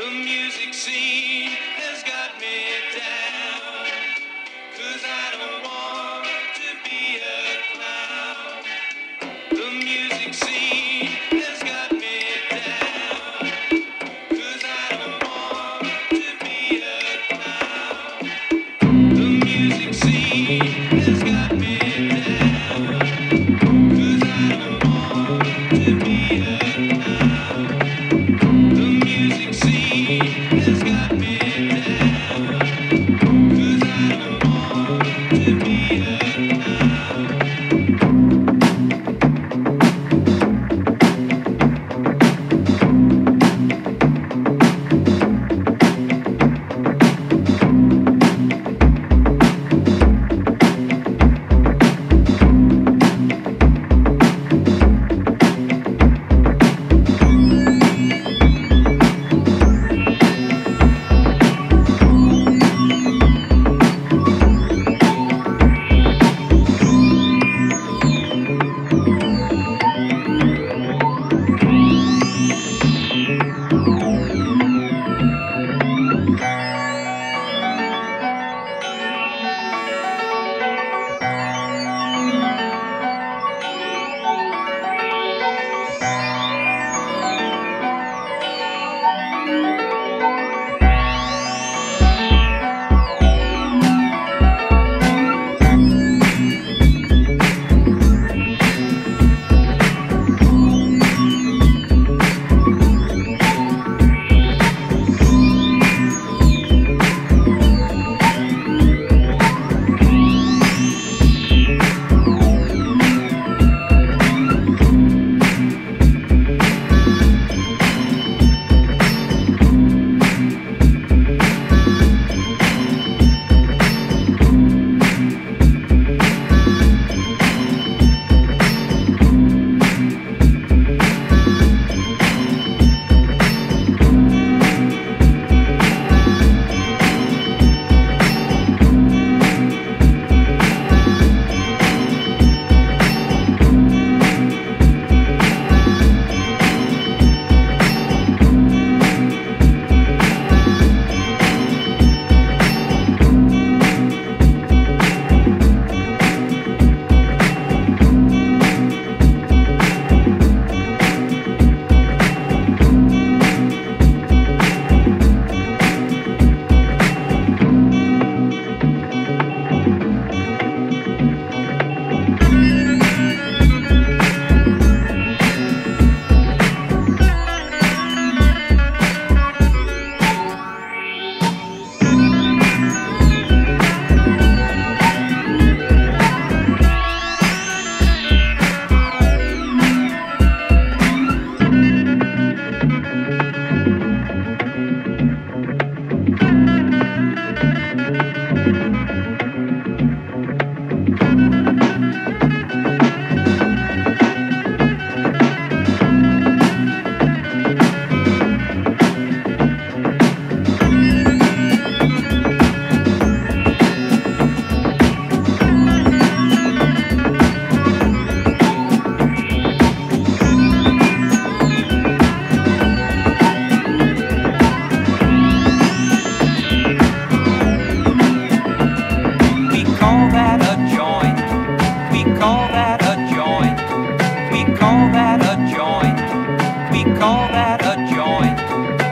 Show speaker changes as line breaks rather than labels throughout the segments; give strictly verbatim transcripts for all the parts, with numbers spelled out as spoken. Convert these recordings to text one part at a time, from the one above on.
The music scene has got me down, 'cause I don't want to be a clown. The music scene has got me down, 'cause I don't want to be a clown. The music scene has got me down, 'cause I don't want to be a clown. The music scene has got me down, 'cause I don't want to be a clown.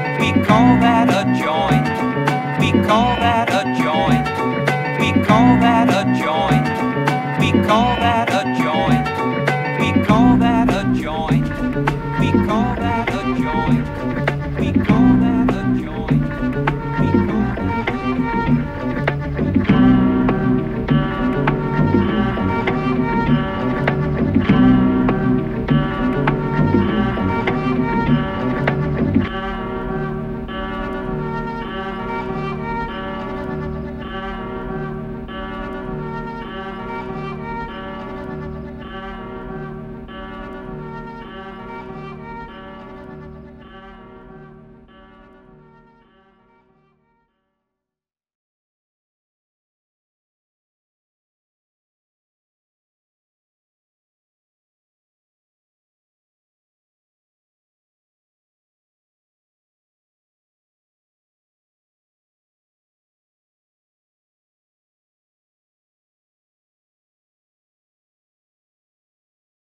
call that